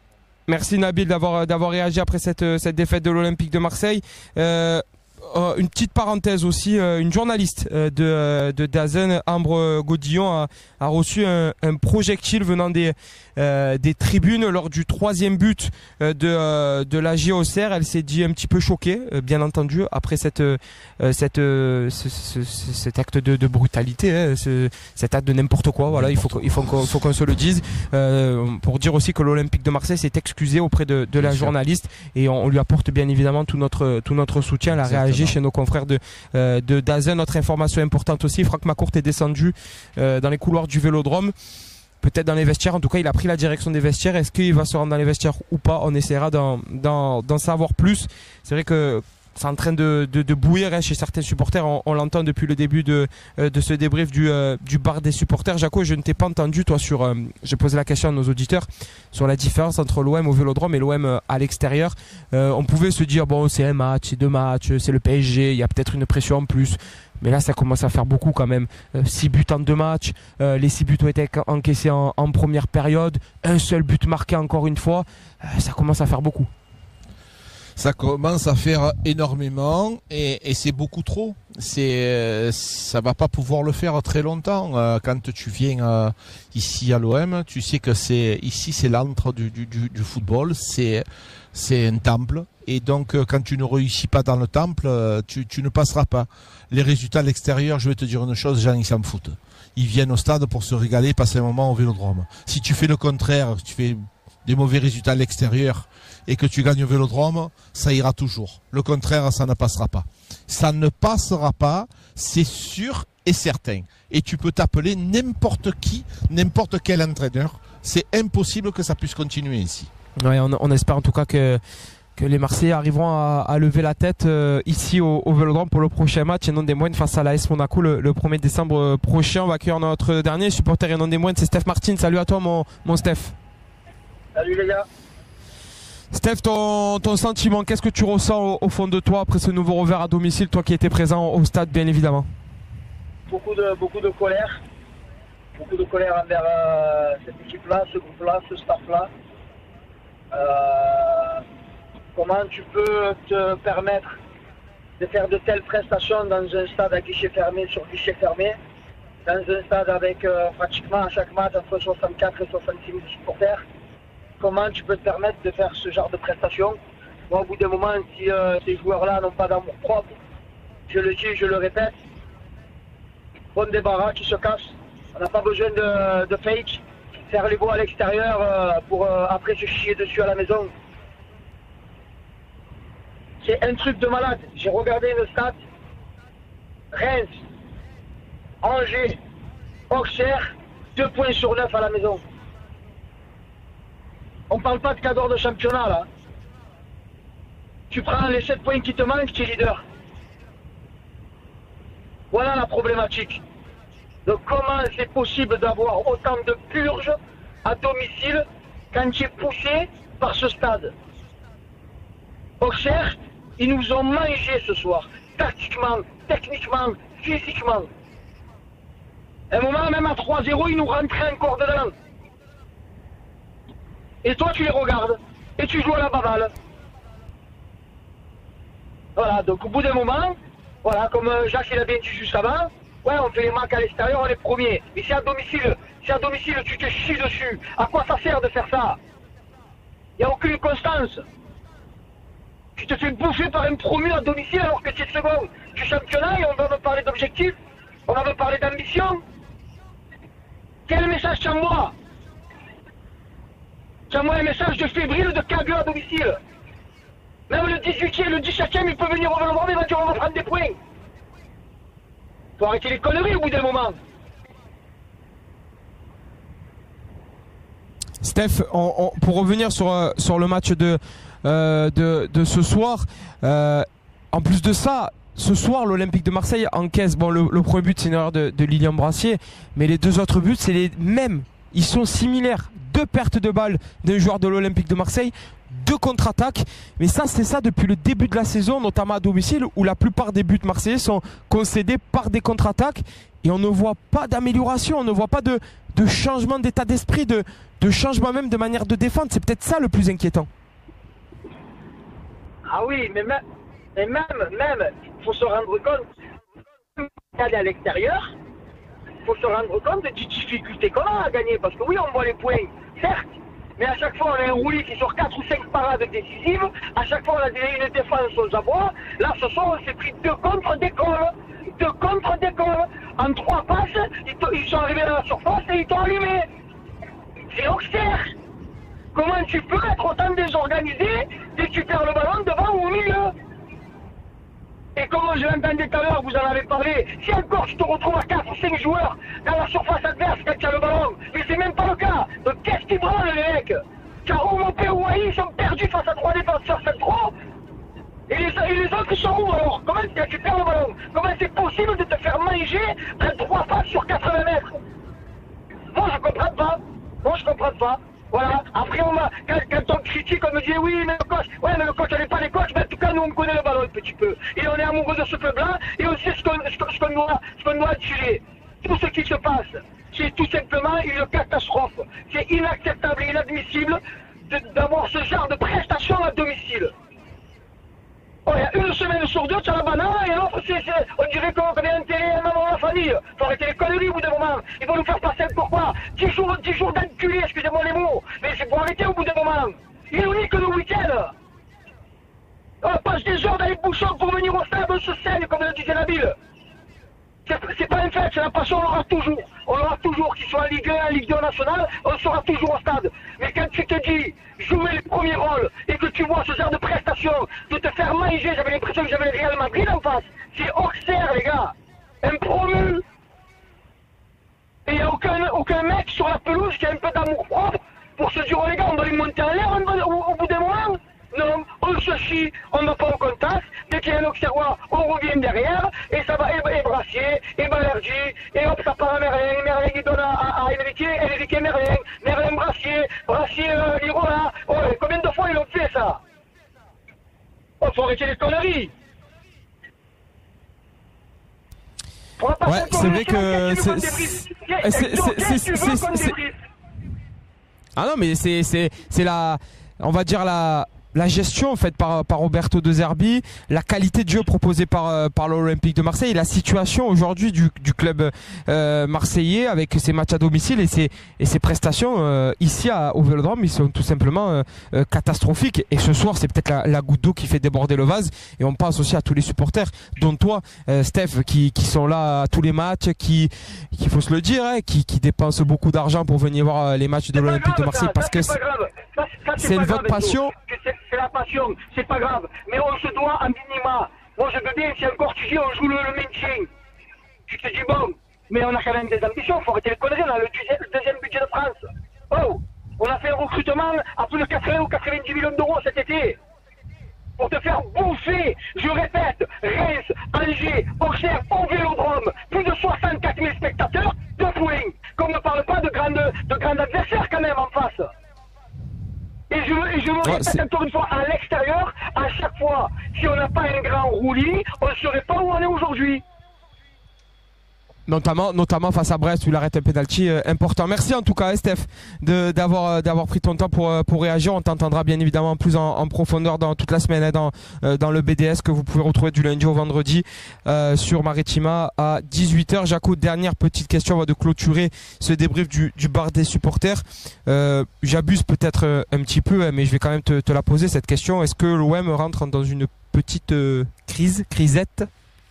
Merci Nabil d'avoir d'avoir réagi après cette, cette défaite de l'Olympique de Marseille. Euh, Euh, une petite parenthèse aussi, euh, une journaliste euh, de, de Dazen, Ambre Godillon, a, a reçu un, un projectile venant des, euh, des tribunes lors du troisième but euh, de, euh, de la J O C R. Elle s'est dit un petit peu choquée, euh, bien entendu, après cette, euh, cette, euh, ce, ce, ce, cet acte de, de brutalité, hein, ce, cet acte de n'importe quoi. Voilà, il faut, il faut qu'on faut qu'on se le dise. Euh, pour dire aussi que l'Olympique de Marseille s'est excusé auprès de, de la journaliste et on, on lui apporte bien évidemment tout notre, tout notre soutien. Elle a réagi chez nos confrères de, euh, de Dazen. Notre information importante aussi, Franck Macourt est descendu euh, dans les couloirs du Vélodrome, peut-être dans les vestiaires. En tout cas, il a pris la direction des vestiaires. Est-ce qu'il va se rendre dans les vestiaires ou pas? On essaiera d'en savoir plus. C'est vrai que c'est en train de, de, de bouillir hein, chez certains supporters. On, on l'entend depuis le début de, euh, de ce débrief du, euh, du bar des supporters. Jaco, je ne t'ai pas entendu, toi, sur. Euh, j'ai posé la question à nos auditeurs sur la différence entre l'O M au Vélodrome et l'O M euh, à l'extérieur. Euh, on pouvait se dire, bon, c'est un match, c'est deux matchs, c'est le P S G, il y a peut-être une pression en plus. Mais là, ça commence à faire beaucoup quand même. Euh, six buts en deux matchs. Euh, les six buts ont été encaissés en, en première période. Un seul but marqué encore une fois. Euh, ça commence à faire beaucoup. Ça commence à faire énormément et, et c'est beaucoup trop. C'est, ça va pas pouvoir le faire très longtemps. Euh, quand tu viens euh, ici à l'O M, tu sais que c'est ici c'est l'antre du, du, du, du football. C'est c'est un temple et donc euh, quand tu ne réussis pas dans le temple, euh, tu, tu ne passeras pas. Les résultats à l'extérieur, je vais te dire une chose, les gens ils s'en foutent. Ils viennent au stade pour se régaler, passer un moment au Vélodrome. Si tu fais le contraire, tu fais des mauvais résultats à l'extérieur et que tu gagnes au Vélodrome, ça ira toujours. Le contraire, ça ne passera pas. Ça ne passera pas, c'est sûr et certain. Et tu peux t'appeler n'importe qui, n'importe quel entraîneur. C'est impossible que ça puisse continuer ici. Ouais, on, on espère en tout cas que que les Marseillais arriveront à, à lever la tête euh, ici au, au Vélodrome pour le prochain match et non des moines face à l'A S Monaco le, le premier décembre prochain. On va accueillir notre dernier supporter et non des moines, c'est Steph Martin. Salut à toi mon, mon Steph. Salut les gars. Steph, ton, ton sentiment, qu'est-ce que tu ressens au, au fond de toi après ce nouveau revers à domicile, toi qui étais présent au stade bien évidemment? Beaucoup de, beaucoup de colère. Beaucoup de colère envers euh, cette équipe-là, ce groupe-là, ce staff-là. Euh, comment tu peux te permettre de faire de telles prestations dans un stade à guichet fermé sur guichet fermé, dans un stade avec euh, pratiquement à chaque match entre soixante-quatre et soixante-six mille supporters? Comment tu peux te permettre de faire ce genre de prestations? Moi, au bout d'un moment, si euh, ces joueurs-là n'ont pas d'amour propre, je le dis, je le répète, bon débarras qui se casse. On n'a pas besoin de, de fake, faire les beaux à l'extérieur euh, pour euh, après se chier dessus à la maison. C'est un truc de malade. J'ai regardé une stat. Reims, Angers, Auxerre, deux points sur neuf à la maison. On parle pas de cadeau de championnat là. Tu prends les sept points qui te manquent, tu es leader. Voilà la problématique. Donc comment c'est possible d'avoir autant de purges à domicile quand tu es poussé par ce stade? Auxerre, ils nous ont mangé ce soir, tactiquement, techniquement, physiquement. À un moment, même à trois zéro, ils nous rentraient encore dedans. Et toi, tu les regardes, et tu joues à la baballe. Voilà, donc au bout d'un moment, voilà, comme Jacques il a bien dit juste avant, ouais, on fait les marques à l'extérieur, on est premiers. Mais si à domicile, si à domicile tu te chies dessus, à quoi ça sert de faire ça? Il n'y a aucune constance. Tu te fais bouffer par un promu à domicile alors que tu es second du championnat et on va me parler d'objectifs, on va me parler d'ambition. Quel message tu envoies? Tu envoies un message de fébrile, de cagueux à domicile. Même le dix-huitième, le dix-septième, il peut venir au Vélodrome et va dire on va prendre des points. Faut arrêter les conneries au bout d'un moment. Steph, on, on, pour revenir sur, euh, sur le match de, euh, de, de ce soir, euh, en plus de ça, ce soir l'Olympique de Marseille encaisse, bon le, le premier but c'est une erreur de, de Lilian Brassier, mais les deux autres buts c'est les mêmes, ils sont similaires. Deux pertes de balles d'un joueur de l'Olympique de Marseille, deux contre-attaques, mais ça c'est ça depuis le début de la saison, notamment à domicile où la plupart des buts marseillais sont concédés par des contre-attaques et on ne voit pas d'amélioration, on ne voit pas de, de changement d'état d'esprit, de, de changement même de manière de défendre. C'est peut-être ça le plus inquiétant. Ah oui, mais même, mais même, même, il faut se rendre compte d'aller à l'extérieur, il faut se rendre compte des difficultés qu'on a à gagner, parce que oui, on voit les points, certes, mais à chaque fois on a un roulis qui sort quatre ou cinq parades décisives, à chaque fois on a une défense aux abois. Là ce soir on s'est pris deux contre d'école, deux contre d'école, en trois passes, ils, ils sont arrivés à la surface et ils t'ont allumé. C'est Auxerre. Comment tu peux être autant désorganisé dès que tu perds le ballon devant ou au milieu? Et comme je l'entendais tout à l'heure, vous en avez parlé, si encore tu te retrouves à quatre ou cinq joueurs dans la surface adverse quand tu as le ballon, mais c'est même pas le cas. Donc qu'est-ce qui branle les mecs? Car Omopé et Ouahi sont perdus face à trois défenseurs centraux. Et les, et les autres sont où alors? Comment quand tu perds le ballon? Comment c'est possible de te faire manger à trois passes sur quatre-vingts mètres? Moi je comprends pas. Moi je comprends pas. Voilà, après on va, quand, quand on critique, on me dit oui mais le coach, ouais mais le coach on n'est pas les coachs, mais en tout cas nous on connaît le ballon un petit peu. Et on est amoureux de ce club-là, et on sait ce qu'on ce qu'on doit, ce qu'on doit tirer. Tout ce qui se passe, c'est tout simplement une catastrophe. C'est inacceptable et inadmissible d'avoir ce genre de prestations à domicile. Oh, il y a une semaine sur deux, tu as la banane, et l'autre, on dirait qu'on est enterré un maman dans la famille. Faut arrêter les conneries au bout d'un moment. Ils vont nous faire passer pour quoi? dix jours, dix jours d'enculé, excusez-moi les mots. Mais c'est pour arrêter au bout d'un moment. Il nous dit que le week-end, on passe des heures dans les bouchons pour venir au stade, on se saigne, comme le disait Nabil. C'est pas un fait, c'est la passion, on l'aura toujours. On l'aura toujours, qu'il soit en Ligue un, en Ligue deux nationale, on sera toujours au stade. Mais quand tu te dis, jouer les premiers rôles, et que tu vois ce genre de prestations, de te faire manger, j'avais l'impression que j'avais le Real Madrid en face. C'est Auxerre, les gars. Un promu. Et il n'y a aucun, aucun mec sur la pelouse qui a un peu d'amour propre pour se dire, oh les gars, on va les monter en l'air au, au bout d'un moment. Non, on sur ceci, on ne va pas au contact. Dès qu'il y a un Auxerrois, on revient derrière. Et ça va, et, et Brassier, et Balerdi, et hop, ça part à Merlin. Merlin, il donne à, à, à Enrique, Enrique, Merlin. Merlin, Brassier, Brassier, euh, Lirola. Oh, combien de fois ils ont fait ça? Oh, faut arrêter les conneries. Ouais, c'est vrai que c'est. Ah non, mais c'est c'est c'est la, on va dire la. La gestion faite par, par Roberto De Zerbi, la qualité de jeu proposée par, par l'Olympique de Marseille, la situation aujourd'hui du, du club euh, marseillais avec ses matchs à domicile et ses, et ses prestations euh, ici à, au Vélodrome, ils sont tout simplement euh, euh, catastrophiques. Et ce soir, c'est peut-être la, la goutte d'eau qui fait déborder le vase. Et on pense aussi à tous les supporters, dont toi, euh, Steph, qui, qui sont là à tous les matchs, qui, qu'il faut se le dire, hein, qui, qui dépensent beaucoup d'argent pour venir voir les matchs de l'Olympique de Marseille, parce que c'est votre passion. C'est la passion, c'est pas grave. Mais on se doit un minima. Moi, je veux bien, si encore tu dis, on joue le, le maintien. Tu te dis, bon, mais on a quand même des ambitions, il faut arrêter les conneries. On a le deuxième, le deuxième budget de France. Oh, on a fait un recrutement à plus de quatre-vingts ou quatre-vingt-dix millions d'euros cet été. Pour te faire bouffer, je répète, Reims, Angers, Auxerre, au Vélodrome, plus de soixante-quatre mille spectateurs, deux points. Qu'on ne parle pas de grands de grands adversaires quand même en face. Et je, et je le répète ouais, encore une fois, à l'extérieur, à chaque fois, si on n'a pas un grand roulis, on ne saurait pas où on est aujourd'hui. Notamment, notamment face à Brest où il arrête un penalty euh, important. Merci en tout cas, Steph, de, d'avoir, euh, d'avoir pris ton temps pour, euh, pour réagir. On t'entendra bien évidemment plus en, en profondeur dans toute la semaine, hein, dans, euh, dans le B D S que vous pouvez retrouver du lundi au vendredi euh, sur Maritima à dix-huit heures. Jaco, dernière petite question avant de clôturer ce débrief du, du bar des supporters. Euh, j'abuse peut-être euh, un petit peu, hein, mais je vais quand même te, te la poser cette question. Est-ce que l'O M rentre dans une petite euh, crise, crisette?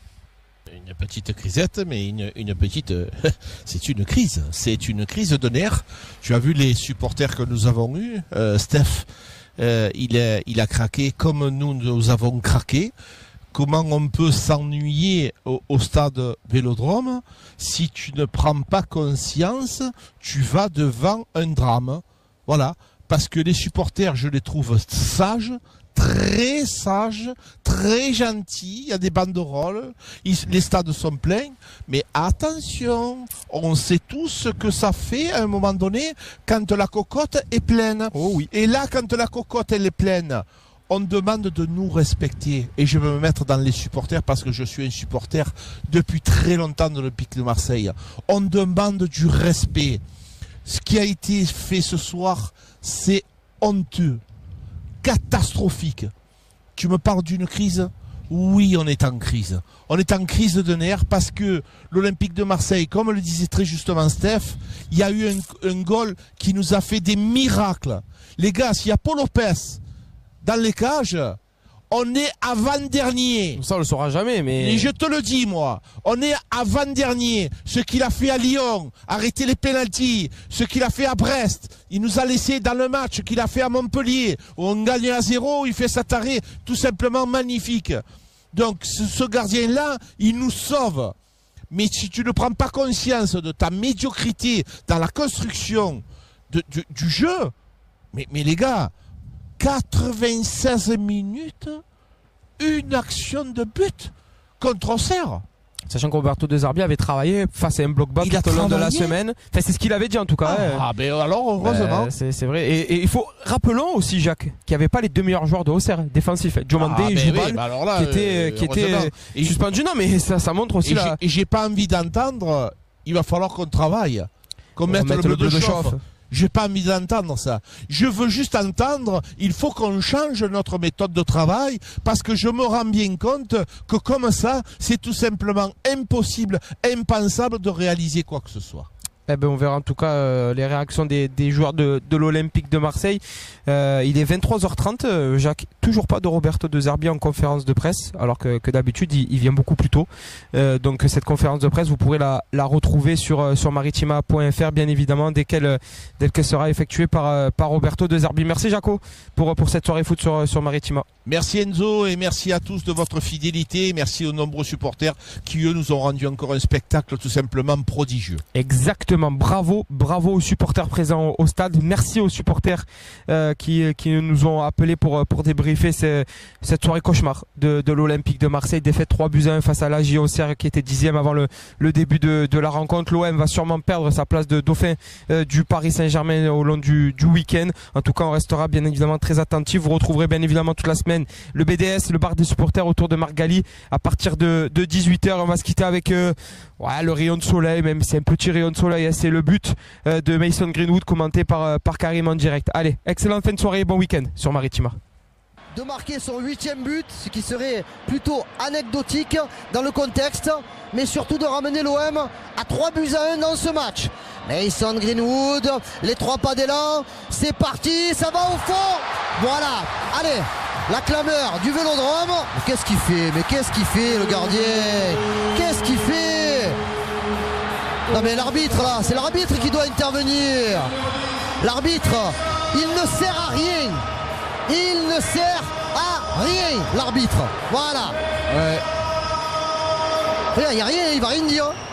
Une petite crisette, mais une, une petite... Euh, c'est une crise. C'est une crise de nerfs. Tu as vu les supporters que nous avons eus. Euh, Steph, euh, il, a, il a craqué comme nous, nous avons craqué. Comment on peut s'ennuyer au, au stade Vélodrome? Si tu ne prends pas conscience, tu vas devant un drame. Voilà. Parce que les supporters, je les trouve sages, très sage, très gentil, il y a des banderoles, ils, les stades sont pleins, mais attention, on sait tous ce que ça fait à un moment donné quand la cocotte est pleine. Oh oui. Et là, quand la cocotte elle est pleine, on demande de nous respecter. Et je veux me mettre dans les supporters parce que je suis un supporter depuis très longtemps de l'Olympique de Marseille. On demande du respect. Ce qui a été fait ce soir, c'est honteux. Catastrophique. Tu me parles d'une crise? Oui, on est en crise. On est en crise de nerfs parce que l'Olympique de Marseille, comme le disait très justement Steph, il y a eu un, un goal qui nous a fait des miracles. Les gars, s'il y a Paul Lopez dans les cages, on est avant-dernier. Ça, on le saura jamais, mais... Et je te le dis, moi. On est avant-dernier. Ce qu'il a fait à Lyon, arrêter les pénaltys. Ce qu'il a fait à Brest. Il nous a laissé dans le match qu'il a fait à Montpellier, où on gagne à zéro, il fait cet arrêt tout simplement magnifique. Donc, ce, ce gardien-là, il nous sauve. Mais si tu ne prends pas conscience de ta médiocrité dans la construction de, de, du jeu, mais, mais les gars... quatre-vingt-seize minutes, une action de but contre Auxerre. Sachant que Roberto De Zerbi avait travaillé face à un bloc bas tout au long de la semaine. Enfin, c'est ce qu'il avait dit en tout cas. Ah, ben alors heureusement. Ben, c'est, c'est vrai. Et, et il faut rappelons aussi, Jacques, qu'il n'y avait pas les deux meilleurs joueurs de Auxerre défensifs. Diomandé ah, et ben Joubal, oui, ben alors là, qui étaient, euh, qui étaient et suspendus. Non, mais ça, ça montre aussi et la... J'ai, et j'ai pas envie d'entendre. Il va falloir qu'on travaille, qu'on mette le bleu, le bleu de, de chauffe. chauffe. J'ai pas envie d'entendre ça. Je veux juste entendre, il faut qu'on change notre méthode de travail parce que je me rends bien compte que comme ça, c'est tout simplement impossible, impensable de réaliser quoi que ce soit. Eh ben, on verra en tout cas euh, les réactions des, des joueurs de, de l'Olympique de Marseille. Euh, il est vingt-trois heures trente, euh, Jacques, toujours pas de Roberto De Zerbi en conférence de presse, alors que, que d'habitude il, il vient beaucoup plus tôt. Euh, donc cette conférence de presse, vous pourrez la, la retrouver sur, sur maritima point f r, bien évidemment, dès qu'elle, dès qu'elle sera effectuée par, par Roberto De Zerbi. Merci Jaco pour, pour cette soirée foot sur, sur Maritima. Merci Enzo et merci à tous de votre fidélité. Merci aux nombreux supporters qui eux nous ont rendu encore un spectacle tout simplement prodigieux. Exactement. justement, bravo, bravo aux supporters présents au, au stade. Merci aux supporters euh, qui, qui nous ont appelés pour, pour débriefer ces, cette soirée cauchemar de, de l'Olympique de Marseille. Défaite trois buts à un face à la J O C R qui était dixième avant le, le début de, de la rencontre. L'O M va sûrement perdre sa place de dauphin euh, du Paris Saint-Germain au long du, du week-end. En tout cas, on restera bien évidemment très attentif. Vous retrouverez bien évidemment toute la semaine le B D S, le bar des supporters autour de Margali à partir de, de dix-huit heures. On va se quitter avec euh, ouais, le rayon de soleil, même si c'est un petit rayon de soleil, c'est le but euh, de Mason Greenwood commenté par, euh, par Karim en direct. Allez, excellente fin de soirée et bon week-end sur Maritima. De marquer son huitième but, ce qui serait plutôt anecdotique dans le contexte, mais surtout de ramener l'O M à trois buts à un dans ce match. Mason Greenwood, les trois pas d'élan, c'est parti, ça va au fond. Voilà, allez, la clameur du Vélodrome. Mais qu'est-ce qu'il fait? Mais qu'est-ce qu'il fait le gardien? Qu'est-ce qu'il fait? Non mais l'arbitre là, c'est l'arbitre qui doit intervenir. L'arbitre, il ne sert à rien. Il ne sert à rien, l'arbitre. Voilà. Ouais. Il n'y a rien, il va rien dire.